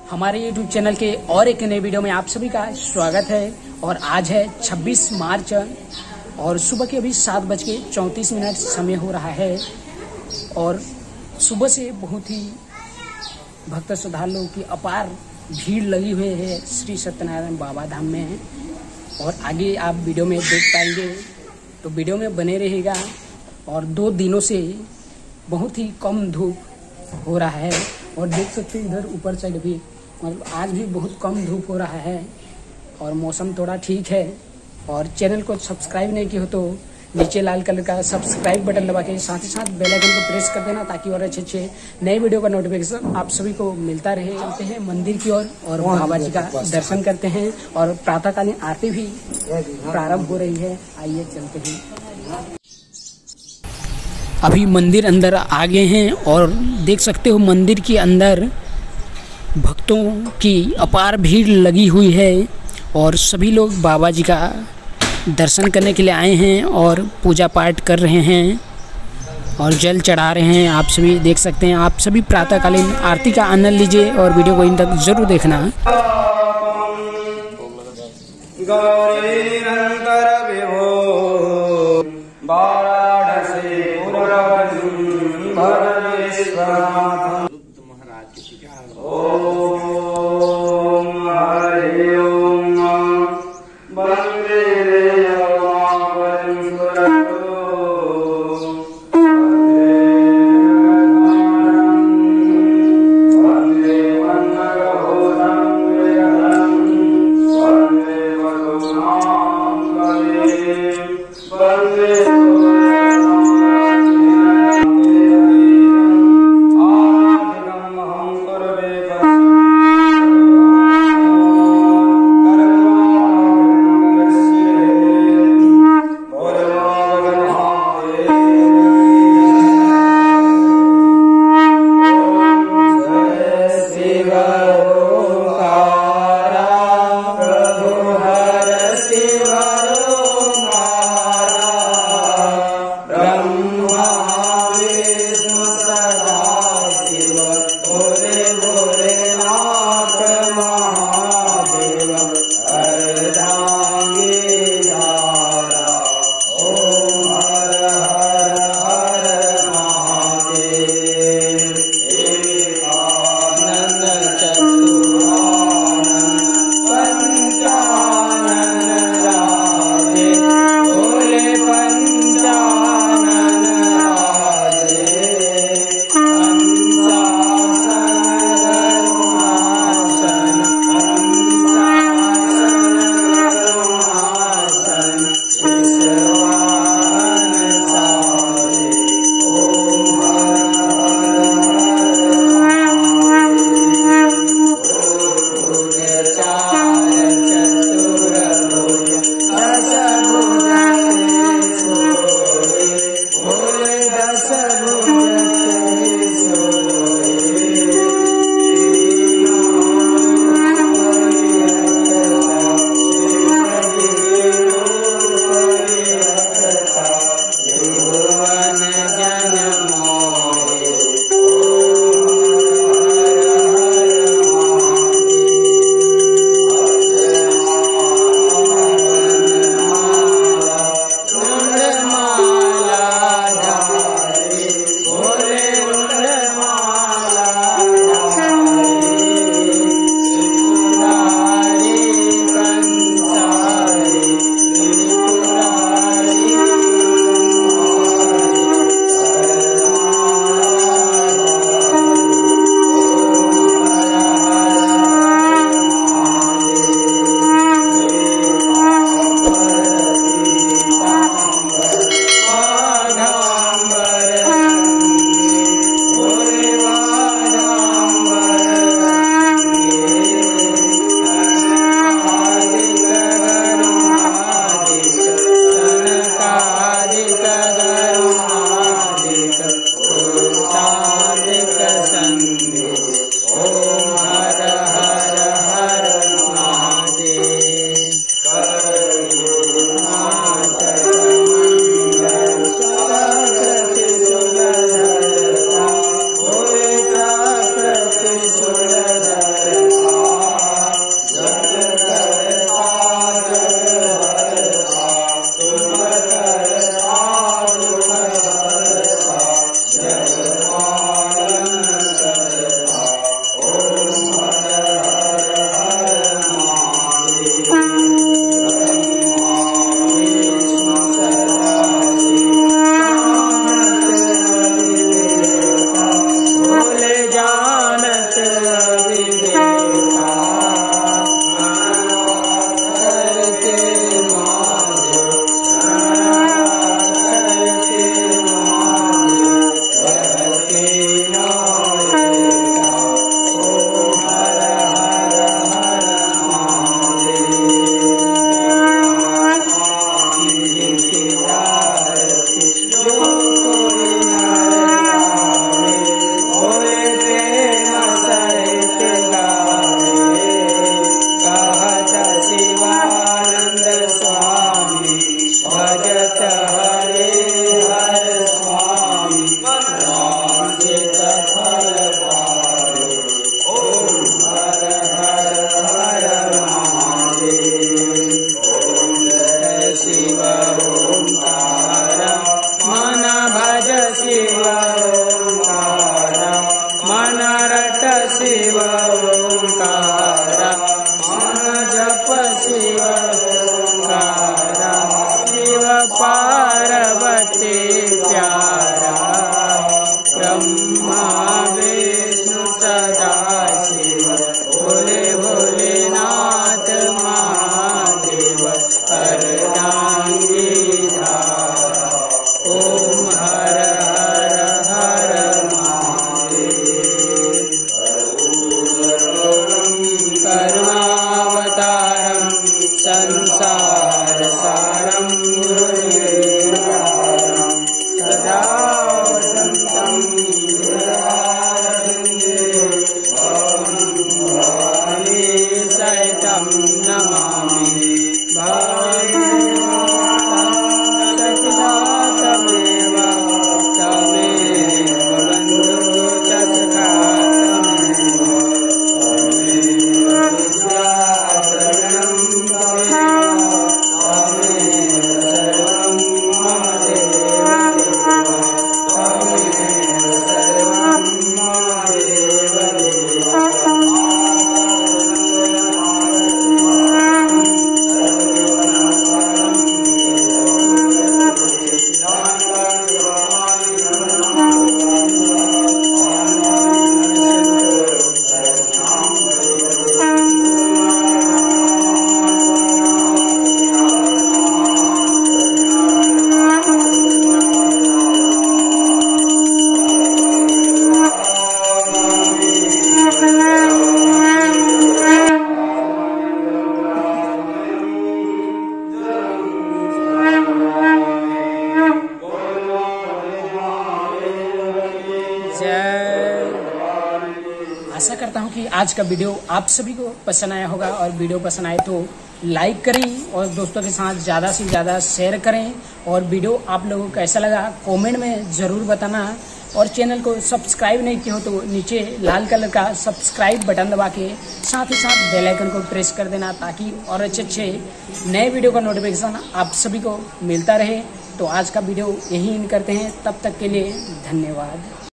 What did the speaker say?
हमारे YouTube channel के और एक नए वीडियो में आप सभी का स्वागत है। और आज है 26 मार्च और सुबह के अभी 7:34 समय हो रहा है। और सुबह से बहुत ही भक्त श्रद्धालुओं की अपार भीड़ लगी हुई है श्री सत्यनारायण बाबा धाम में। और आगे आप वीडियो में देख पाएंगे, तो वीडियो में बने रहेगा। और 2 दिनों से बहुत ही कम धूप हो रहा है और देख सकते हैं इधर ऊपर साइड भी मतलब आज भी बहुत कम धूप हो रहा है और मौसम थोड़ा ठीक है। और चैनल को सब्सक्राइब नहीं किया हो तो नीचे लाल कलर का सब्सक्राइब बटन दबा के साथ ही साथ बेल आइकन को प्रेस कर देना, ताकि और अच्छे नए वीडियो का नोटिफिकेशन आप सभी को मिलता रहे। चलते हैं मंदिर की ओर और बाबा जी का दर्शन करते हैं। और प्रातःकालीन आरती भी प्रारंभ हो रही है, आइए चलते हैं। अभी मंदिर अंदर आ गए हैं और देख सकते हो मंदिर के अंदर भक्तों की अपार भीड़ लगी हुई है और सभी लोग बाबा जी का दर्शन करने के लिए आए हैं और पूजा पाठ कर रहे हैं और जल चढ़ा रहे हैं। आप सभी देख सकते हैं। आप सभी प्रातःकालीन आरती का आनंद लीजिए और वीडियो को इन तक जरूर देखना। जय। आशा करता हूँ कि आज का वीडियो आप सभी को पसंद आया होगा, और वीडियो पसंद आए तो लाइक करें और दोस्तों के साथ ज़्यादा से ज़्यादा शेयर करें। और वीडियो आप लोगों को कैसा लगा कमेंट में ज़रूर बताना। और चैनल को सब्सक्राइब नहीं किया हो तो नीचे लाल कलर का सब्सक्राइब बटन दबा के साथ ही साथ बेल आइकन को प्रेस कर देना, ताकि और अच्छे नए वीडियो का नोटिफिकेशन आप सभी को मिलता रहे। तो आज का वीडियो यही एंड करते हैं, तब तक के लिए धन्यवाद।